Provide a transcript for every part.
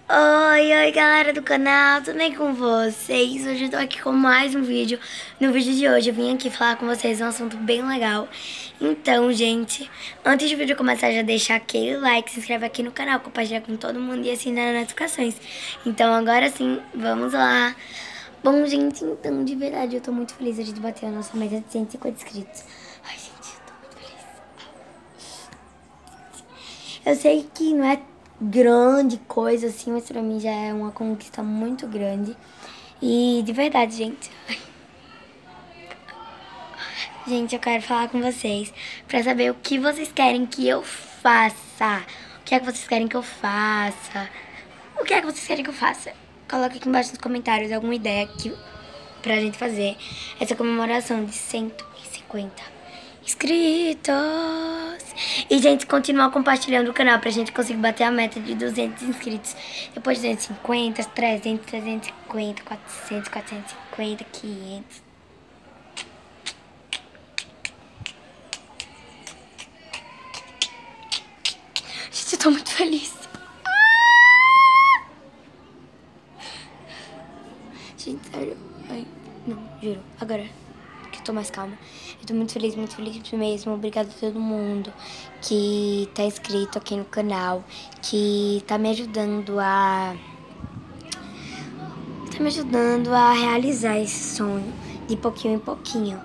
Oi, galera do canal, tudo bem com vocês? Hoje eu tô aqui com mais um vídeo. No vídeo de hoje eu vim aqui falar com vocês um assunto bem legal. Então, gente, antes do vídeo começar, já deixa aquele like, se inscreve aqui no canal, compartilha com todo mundo e assinar as notificações. Então, agora sim, vamos lá. Bom, gente, então, de verdade, eu tô muito feliz. A gente bateu a nossa meta de 150 inscritos. Ai, gente, eu tô muito feliz. Eu sei que não é grande coisa assim, mas pra mim já é uma conquista muito grande. E de verdade, gente. Gente, eu quero falar com vocês pra saber o que vocês querem que eu faça. O que é que vocês querem que eu faça? O que é que vocês querem que eu faça? Coloca aqui embaixo nos comentários alguma ideia pra gente fazer essa comemoração de 150 inscritos. E, gente, continuar compartilhando o canal pra gente conseguir bater a meta de 200 inscritos. Depois de 250, 300, 350, 400, 450, 500. Gente, eu tô muito feliz. Gente, sério. Ai, não, juro. Agora que eu tô mais calma. Eu tô muito feliz mesmo. Obrigada a todo mundo que tá inscrito aqui no canal, que tá me ajudando a realizar esse sonho de pouquinho em pouquinho.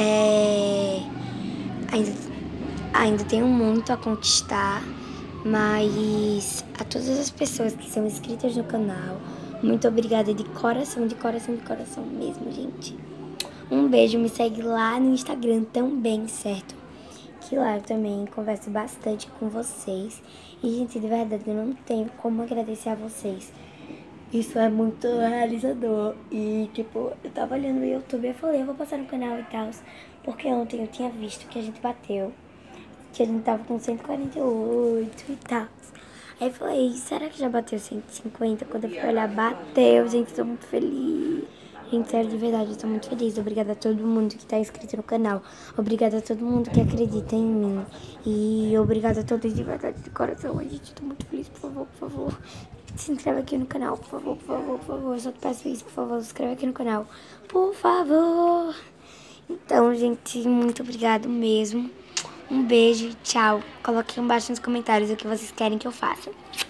Ainda tenho muito a conquistar, mas a todas as pessoas que são inscritas no canal, muito obrigada de coração mesmo, gente. Um beijo, me segue lá no Instagram também, certo? Que lá eu também converso bastante com vocês. E, gente, de verdade, eu não tenho como agradecer a vocês. Isso é muito realizador. E, tipo, eu tava olhando no YouTube e eu falei, eu vou passar no canal e tal. Porque ontem eu tinha visto que a gente bateu. Que a gente tava com 148 e tal. Aí eu falei, será que já bateu 150? Quando eu fui olhar, bateu. Gente, tô muito feliz. Gente, sério, de verdade, eu tô muito feliz. Obrigada a todo mundo que tá inscrito no canal. Obrigada a todo mundo que acredita em mim. E obrigada a todos de verdade, de coração. Ai, gente, eu tô muito feliz, por favor. Se inscreve aqui no canal, por favor. Eu só te peço isso, por favor, se inscreve aqui no canal. Por favor. Então, gente, muito obrigado mesmo. Um beijo e tchau. Coloque aqui embaixo nos comentários o que vocês querem que eu faça.